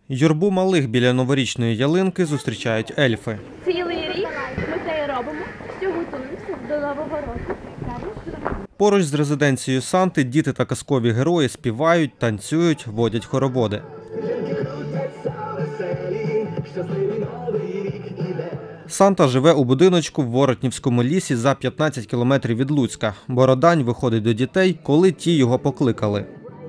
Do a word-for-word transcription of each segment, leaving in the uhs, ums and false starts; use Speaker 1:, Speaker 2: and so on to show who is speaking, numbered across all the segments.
Speaker 1: Юрбу малих біля новорічної ялинки зустрічають ельфи.
Speaker 2: Цілий рік ми це і робимо, що готуємося до Нового року.
Speaker 1: Поруч з резиденцією Санти діти та казкові герої співають, танцюють, водять хороводи. Санта живе у будиночку в Воротнівському лісі за п'ятнадцять кілометрів від Луцька. Бородань виходить до дітей, коли ті його покликали.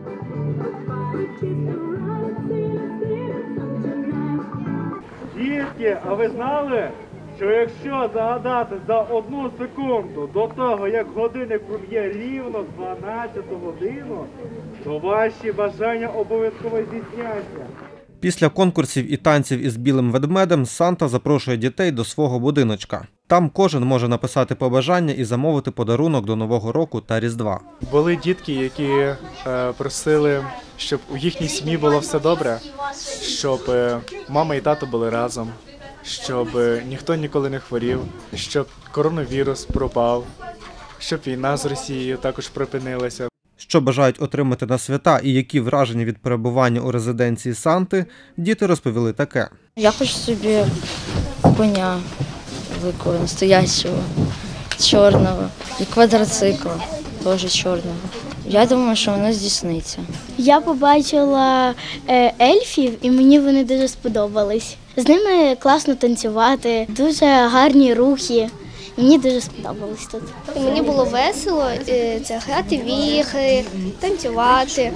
Speaker 3: Дітки, а ви знали, що якщо загадати за одну секунду до того, як годинник проб'є рівно дванадцяту годину, то ваші бажання обов'язково здійсняться.
Speaker 1: Після конкурсів і танців із білим ведмедем Санта запрошує дітей до свого будиночка. Там кожен може написати побажання і замовити подарунок до Нового року та Різдва.
Speaker 4: Були дітки, які е, просили, щоб у їхній сім'ї було все добре, щоб е, мама і тато були разом, щоб е, ніхто ніколи не хворів, щоб коронавірус пропав, щоб війна з Росією також припинилася.
Speaker 1: Що бажають отримати на свята і які враження від перебування у резиденції Санти, діти розповіли таке.
Speaker 5: Я хочу собі коня великого, настоящого, чорного, і квадроцикла, теж чорного. Я думаю, що воно здійсниться.
Speaker 6: Я побачила ельфів і мені вони дуже сподобались. З ними класно танцювати, дуже гарні рухи. Мені дуже сподобалось тут.
Speaker 7: Мені було весело це грати в ігри, танцювати.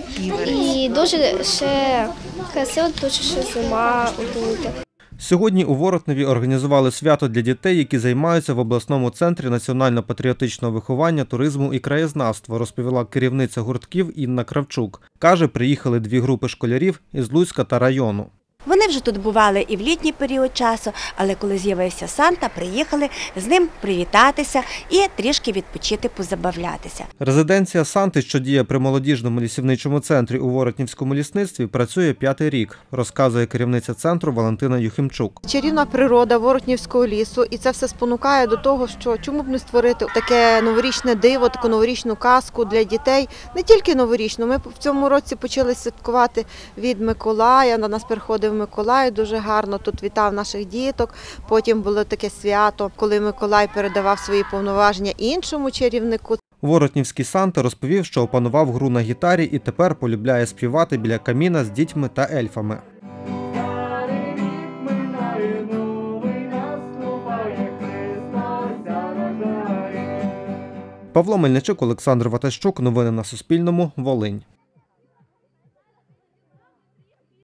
Speaker 7: І дуже ще красиво, тому що зима тут.
Speaker 1: Сьогодні у Воротневі організували свято для дітей, які займаються в обласному центрі національно-патріотичного виховання, туризму і краєзнавства, розповіла керівниця гуртків Інна Кравчук. Каже, приїхали дві групи школярів із Луцька та району.
Speaker 8: Вони вже тут бували і в літній період часу, але коли з'явився Санта, приїхали з ним привітатися і трішки відпочити, позабавлятися.
Speaker 1: Резиденція Санти, що діє при молодіжному лісівничому центрі у Воротнівському лісництві, працює п'ятий рік, розказує керівниця центру Валентина Юхимчук.
Speaker 9: Чарівна природа Воротнівського лісу, і це все спонукає до того, що чому б не створити таке новорічне диво, таку новорічну казку для дітей. Не тільки новорічну, ми в цьому році почали святкувати від Миколая, на нас приходив Миколай, дуже гарно тут вітав наших діток. Потім було таке свято, коли Миколай передавав свої повноваження іншому чарівнику.
Speaker 1: Воротнівський Санта розповів, що опанував гру на гітарі і тепер полюбляє співати біля каміна з дітьми та ельфами. Павло Мельничук, Олександр Ватащук. Новини на Суспільному. Волинь.